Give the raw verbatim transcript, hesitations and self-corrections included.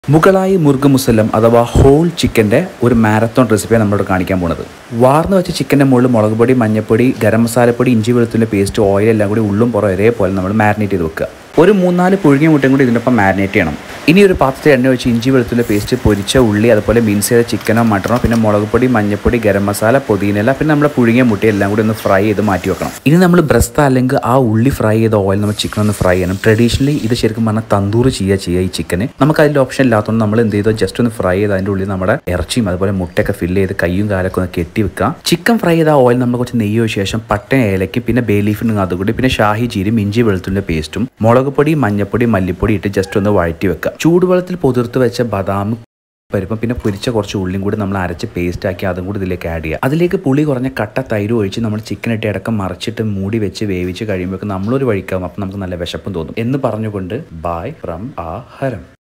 Muglai Murgh musallam അഥവാ whole ചിക്കൻ്റെ ഒരു മാരത്തോൺ റെസിപ്പിയാണ് നമ്മളോട് കാണിക്കാൻ പോകുന്നത്. വാർന്ന് വെച്ച ചിക്കൻ്റെ മുകളിൽ മുളക് പൊടി, മഞ്ഞപ്പൊടി, ഗരം മസാലപ്പൊടി, ഇഞ്ചി വെളുത്തുള്ളി പേസ്റ്റ്, ഓയിൽ എല്ലാം കൂടി ഉള്ളും പുറം ഒരേപോലെ നമ്മൾ മാരിനേറ്റ് ചെയ്ത് വെക്കുക. ഒരു മൂന്നാല് പുഴുങ്ങിയ മുട്ടയും കൂടി ഇതിനൊപ്പം മാരിനേറ്റ് ചെയ്യണം. ഇനി ഒരു പാത്രത്തിൽ എണ്ണ വെച്ച് ഇഞ്ചി വെളുത്തുള്ളി പേസ്റ്റ്, പൊരിച്ച ഉള്ളി, അതുപോലെ മിൻസ് ചെയ്ത ചിക്കനോ മട്ടണോ, പിന്നെ മുളക് പൊടി, മഞ്ഞപ്പൊടി, ഗരം മസാല, പുതിനയില, പിന്നെ നമ്മൾ പുഴുങ്ങിയ മുട്ട എല്ലാം കൂടി ഒന്ന് ഫ്രൈ ചെയ്ത് മാറ്റി വെക്കണം. ഇനി നമ്മൾ ബ്രസ്റ്റ് അല്ലെങ്കിൽ ആ ഉള്ളി ഫ്രൈ ചെയ്ത ഓയിൽ നമ്മൾ ചിക്കൻ ഒന്ന് ഫ്രൈ ചെയ്യണം. ട്രഡീഷണലി ഇത് ശരിക്കും പറഞ്ഞാൽ തന്തൂർ ചെയ്യുക ചെയ്യുക ഈ ചിക്കന്. നമുക്ക് അതിൻ്റെ ഓപ്ഷൻ ഇല്ലാത്തതുകൊണ്ട് നമ്മൾ എന്ത് ചെയ്തോ ജസ്റ്റ് ഒന്ന് ഫ്രൈ ചെയ്ത് അതിൻ്റെ ഉള്ളിൽ നമ്മുടെ ഇറച്ചിയും അതുപോലെ മുട്ടയൊക്കെ ഫില്ല് ചെയ്ത് കയ്യും കാലൊക്കെ ഒന്ന് കെട്ടി വെക്കുക. ചിക്കൻ ഫ്രൈ ചെയ്ത ഓയിൽ നമ്മൾ കുറച്ച് നെയ്യ് ഒഴിച്ച ശേഷം പട്ട, ഏലയ്ക്ക്, പിന്നെ ബേ ലീഫിന് അതുകൂടി, പിന്നെ ഷാഹി ജീരും, ഇഞ്ചി വെളുത്തുള്ളിൻ്റെ പേസ്റ്റും, മുളക് പൊടി, മഞ്ഞപ്പൊടി, മല്ലിപ്പൊടി ഇട്ട് ജസ്റ്റ് ഒന്ന് വഴറ്റി വെക്കുക. ചൂടുവെള്ളത്തിൽ പൊതിർത്ത് വെച്ച ബദാം പരിപ്പം പിന്നെ പൊരിച്ച കുറച്ച് ഉള്ളിയും കൂടി നമ്മൾ അരച്ച് പേസ്റ്റ് ആക്കി അതും കൂടി ഇതിലേക്ക് ആഡ് ചെയ്യുക. അതിലേക്ക് പുളി കുറഞ്ഞ കട്ട തൈര് ഒഴിച്ച് നമ്മൾ ചിക്കൻ ഇട്ട് അടക്കം മറിച്ചിട്ട് മൂടി വെച്ച് വേവിച്ച് കഴിയുമ്പോൾ നമ്മളൊരു വഴിക്കാവും. അപ്പം നമുക്ക് നല്ല വിശപ്പും തോന്നും എന്ന് പറഞ്ഞുകൊണ്ട് ബൈ ഫ്രം aaHarem.